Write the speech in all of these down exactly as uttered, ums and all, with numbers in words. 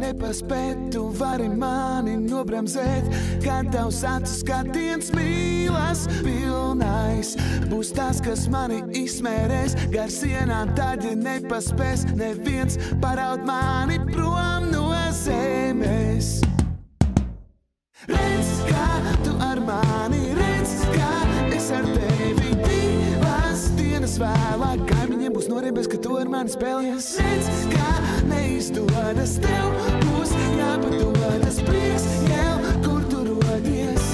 nepaspēt, tu vari mani nobremzēt, kad tavs acu skatiens mīlas pilnais būs tas, kas mani izsmērēs gar sienām, tad, ja nepaspēs neviens paraut mani prom no zemes. Redz, kā tu ar mani, redz, kā es ar tevi, divas dienas vēlāk kaimiņiem būs norības, ka tu ar mani spēlies. Redz, kā neizdodas, tev būs jāpadodas prieks, jau kur tu rodies.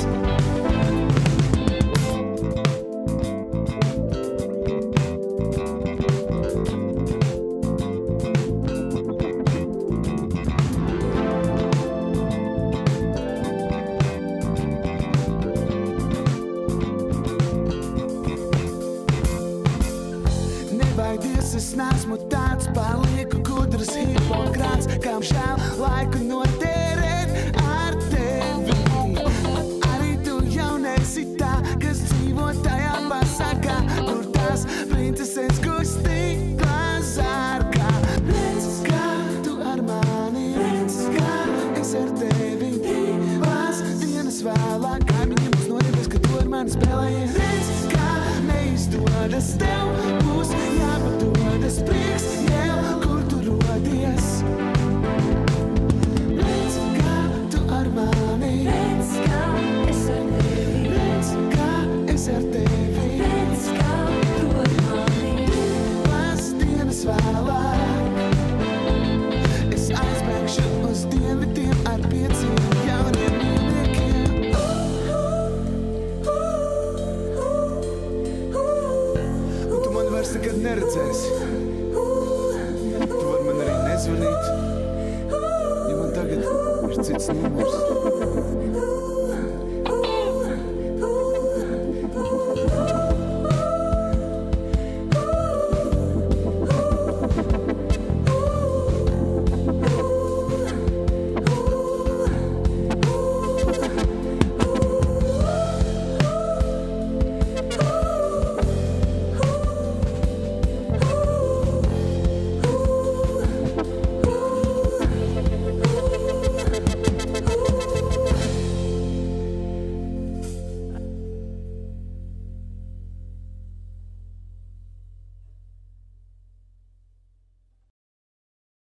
Es neesmu tāds palieku gudrs Hipokrats, kam žēl laiku notērēt ar tevi. Arī tu jau nesi tā, kas dzīvo tajā pasakā, kur tās princeses guļ stiklā zārkā. Redz, kā tu ar mani, redz, kā es ar tevi, divas dienas vēlāk kaimiņiem būs norības, ka tu ar mani spēlējies. Redz, kā neizdodas, tev būs jāpadodas prieks, jau kur tu rodies. Redz, kā tu ar mani, redz, kā es ar tevi, redz, kā es ar tevi, redz, kā tu ar mani, divas dienas vēlāk. Es aizbēgšu uz dienvidiem ar pieciem jauniem mīļniekiem. Un tu mani vairs nekad neredzēsi. Tu vari man arī nezvanīt, ja man tagad ir cits numurs.